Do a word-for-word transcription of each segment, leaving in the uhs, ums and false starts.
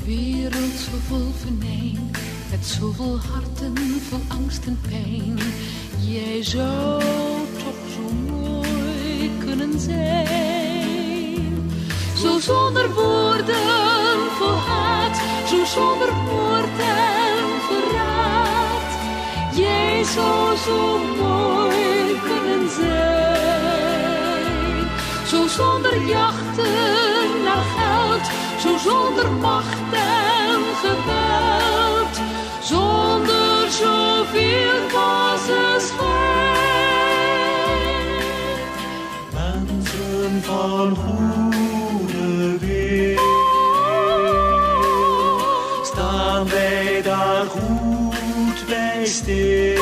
Wereld zo vol venijn, met zoveel harten vol angst en pijn. Jij zou toch zo mooi kunnen zijn. Zo zonder woorden vol haat, zo zonder moord en verraad. Jij zou zo mooi kunnen zijn. Zo zonder jachten naar geld, zo zonder macht en geweld, zonder zoveel mazenschijn. Mensen van goede wil, staan wij daar goed bij stil.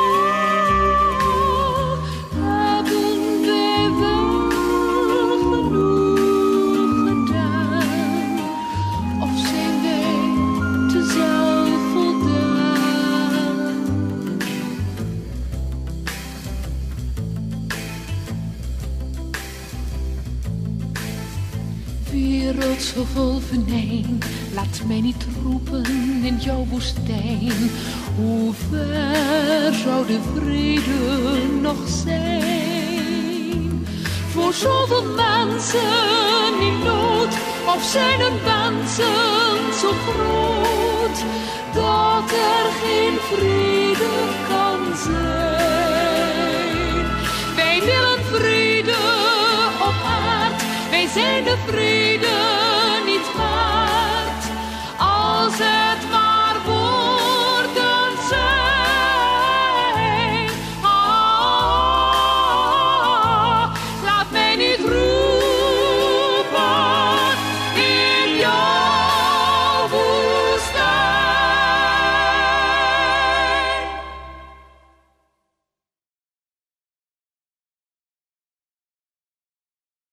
Wereld zo vol venijn, laat mij niet roepen in jouw woestijn. Hoe ver zou de vrede nog zijn? Voor zoveel mensen in nood, of zijn hun wensen zo groot, dat er geen vrede kan zijn. Wij willen vrede op aard, wij zijn de vrede